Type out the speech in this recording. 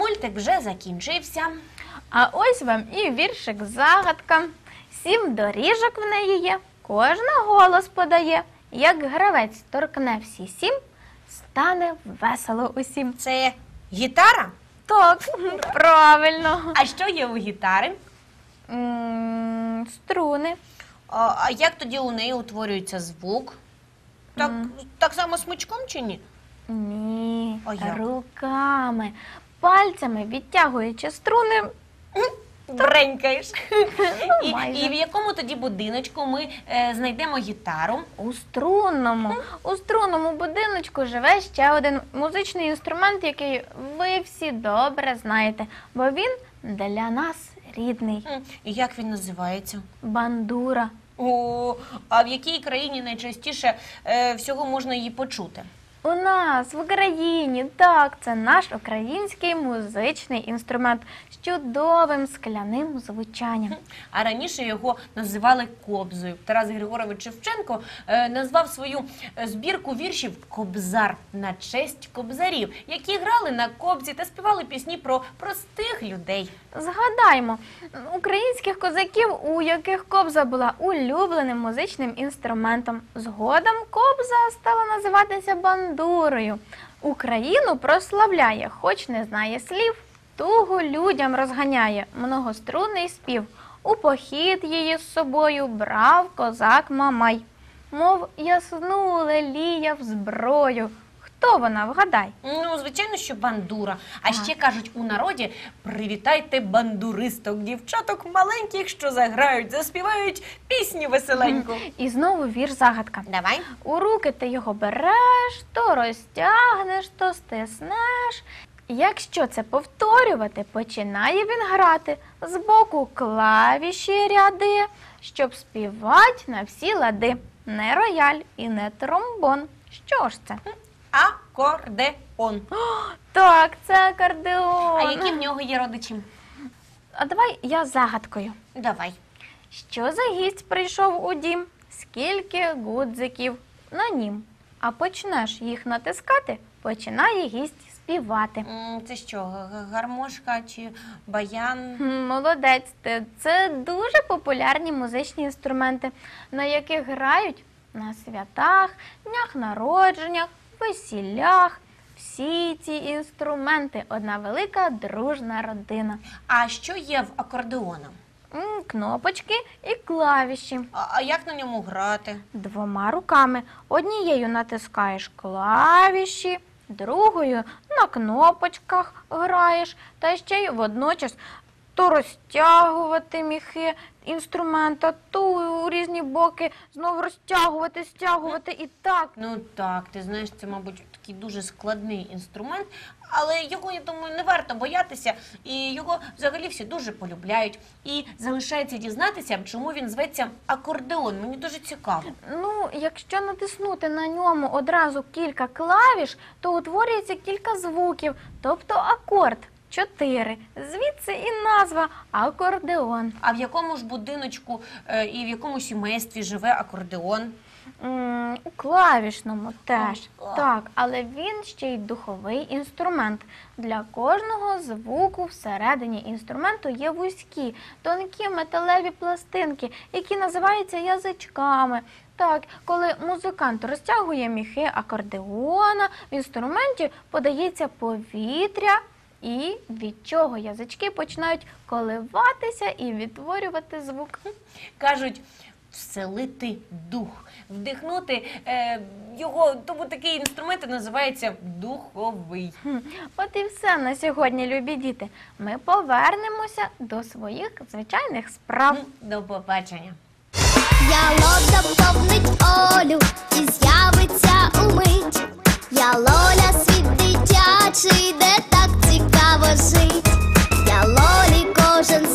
мультик вже закінчився. А ось вам і віршик-загадка. 7 доріжок в неї є, кожна голос подає. Як гравець торкне всі 7, стане весело усім. Це гітара? Так, правильно. А що є у гітари? Струни. А як тоді у неї утворюється звук? Так само смичком чи ні? Ні, А як? руками, пальцями відтягуючи струни. Бренькаєш. Майже. І в якому тоді будиночку ми знайдемо гітару? У струнному будиночку живе ще один музичний інструмент, який ви всі добре знаєте, бо він для нас рідний. І як він називається? Бандура. О, а в якій країні найчастіше всього можна її почути? У нас в Україні, так, це наш український музичний інструмент з чудовим скляним звучанням. А раніше його називали кобзою. Тарас Григорович Шевченко назвав свою збірку віршів «Кобзар» на честь кобзарів, які грали на кобзі та співали пісні про простих людей. Згадаймо, українських козаків, у яких кобза була улюбленим музичним інструментом. Згодом кобза стала називатися бандурою. Україну прославляє, хоч не знає слів, тугу людям розганяє, многострунний спів. У похід її з собою брав козак Мамай. Мов ясну леліяв зброю. Хто вона, вгадай? Ну, звичайно, що бандура. А ще кажуть у народі: привітайте бандуристок, дівчаток маленьких, що заграють, заспівають пісню веселеньку. І знову вірш-загадка. Давай. У руки ти його береш, то розтягнеш, то стиснеш. Якщо це повторювати, починає він грати. Збоку клавіші ряди, щоб співати на всі лади. Не рояль і не тромбон. Що ж це? Акордеон. Так, це акордеон. А які в нього є родичі? А давай я загадкою. Давай. Що за гість прийшов у дім? Скільки гудзиків на нім? А почнеш їх натискати, починає гість співати. Це що, гармошка чи баян? Молодець ти. Це дуже популярні музичні інструменти, на яких грають на святах, днях народженнях, весіллях. Всі ці інструменти – одна велика дружна родина. А що є в акордеоном? Кнопочки і клавіші. А як на ньому грати? 2 руками. Однією натискаєш клавіші, другою на кнопочках граєш, та ще й водночас то розтягувати міхи інструмента, то у різні боки знову розтягувати, стягувати і так. Ну так, ти знаєш, це, мабуть, такий дуже складний інструмент, але його, я думаю, не варто боятися, і його взагалі всі дуже полюбляють. І залишається дізнатися, чому він зветься акордеон. Мені дуже цікаво. Ну, якщо натиснути на ньому одразу кілька клавіш, то утворюється кілька звуків, тобто акорд. 4. Звідси і назва акордеон. А в якому ж будиночку і в якому сімействі живе акордеон? У клавішному теж. Так, але він ще й духовий інструмент. Для кожного звуку всередині інструменту є вузькі, тонкі металеві пластинки, які називаються язичками. Так, коли музикант розтягує міхи акордеона, в інструменті подається повітря, і від чого язички починають коливатися і відтворювати звук. Кажуть, вселити дух, вдихнути його, тому такий інструмент і називається духовий. От і все на сьогодні, любі діти. Ми повернемося до своїх звичайних справ. До побачення. Ялода втопнить Олю і з'явиться умить. Я Лоля, світ дитячий, де так цікаво жить. Я Лолі кожен